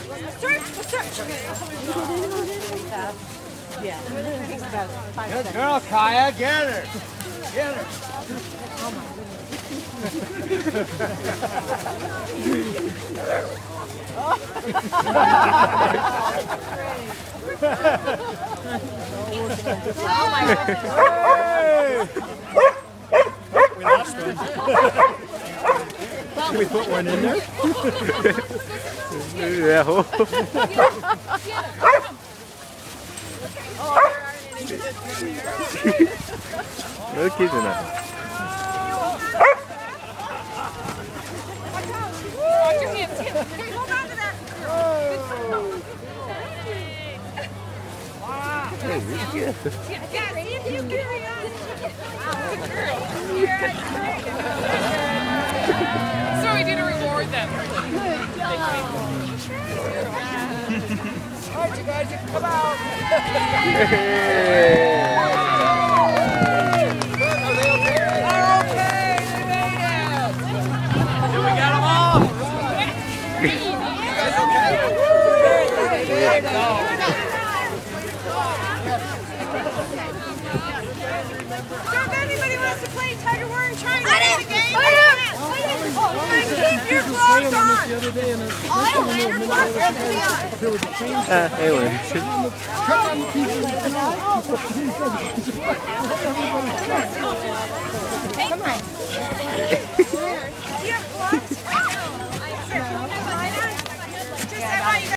Good girl, Kaya. Get her. Get her. Oh my goodness. We lost one. Can we put one in there? Yeah. No kids in that. Watch your hands. Hold on to that. Yeah, you carry on. So we did reward them. Good job. All right, you guys, you can come out. So if anybody wants to play tug of war and try and win the game, keep your gloves on. I don't wear your gloves on. Anyway. Come on.